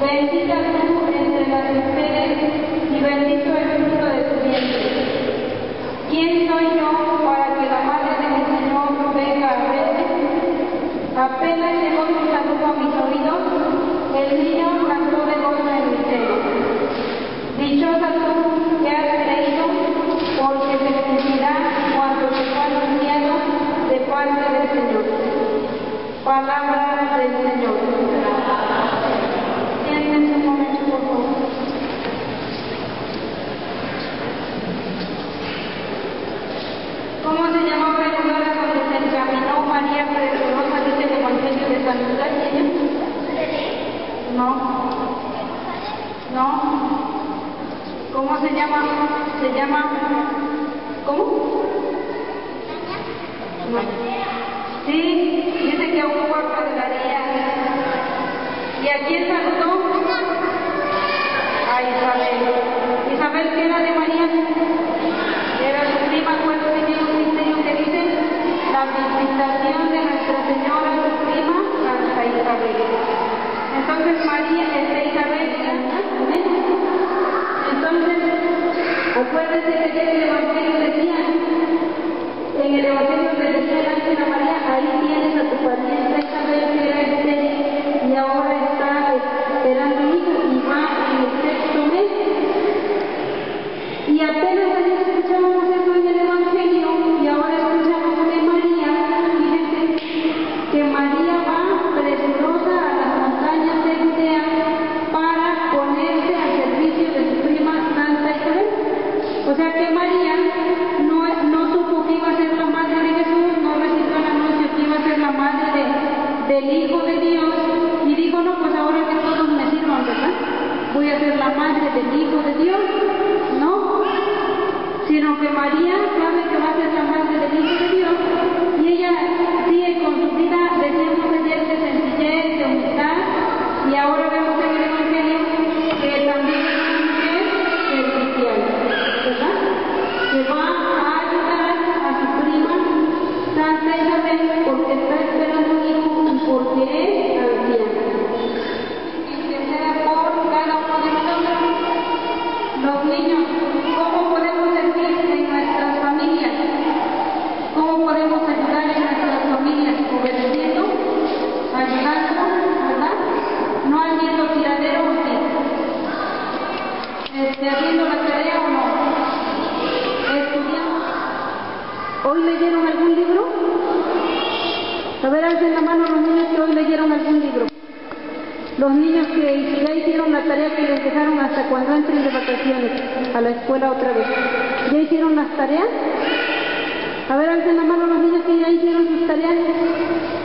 Bendita tú entre las mujeres y bendito el fruto de tu vientre. ¿Quién soy yo para que la madre de mi Señor venga a verme? Apenas llegó tu saludo a mis oídos, el niño cantó de gozo en mi seno. Dichosa tú que has creído, porque se cumplirá cuando te fue anunciado de parte del Señor. Palabra del Señor. Siéntense un momento, por favor. ¿Cómo se llamaba el lugar a donde se encaminó María presurosa, dice el Evangelio de San Lucas? No. ¿Cómo se llama? ¿Cómo? No. Sí, dice que a un cuarto de la día. ¿Y a quién saludó? A Isabel. ¿Isabel qué era de María? Era su prima. ¿Cuál tenía un misterio que dice? La visitación de Nuestra Señora, su prima, Santa Isabel. Entonces María es de Isabel. Entonces, acuérdense que en el Evangelio decía, el ángel a María, ahí tienes a tu parienta Isabel que era estéril y ahora está esperando un hijo y va en el 6º mes. Y apenas ayer escuchábamos eso en el Evangelio y ahora escuchamos de María. Fíjense que María va presurosa a las montañas de Judea para ponerse al servicio de su prima Santa Isabel. O sea que María no supo que iba a ser la madre de Jesús, no recibió el anuncio que iba a ser la madre del Hijo de Dios y dijo, no, pues ahora que todos me sirvan, ¿verdad? Voy a ser la madre del Hijo de Dios. No, sino que María sabe que va a ser la madre del Hijo de Dios y ella sigue con su vida, decíamos ayer, de sencillez, de humildad, y ahora vemos en el Evangelio que también es una mujer servicial, ¿verdad? Que va a ayudar a su prima Santa Isabel porque está esperando un hijo y porque es anciana. Interceda por cada uno de nosotros. Los niños, ¿cómo podemos servir en nuestras familias? ¿Cómo podemos ayudar en nuestras familias? Obedeciendo, ayudando, ¿verdad? No haciendo tiradero o sí. Haciendo la tarea o no. Estudiando. ¿Hoy leyeron algún libro? A ver, alcen la mano los niños que hoy leyeron algún libro. Los niños que ya hicieron la tarea que les dejaron hasta cuando entren de vacaciones a la escuela otra vez. ¿Ya hicieron las tareas? A ver, alcen la mano los niños que ya hicieron sus tareas.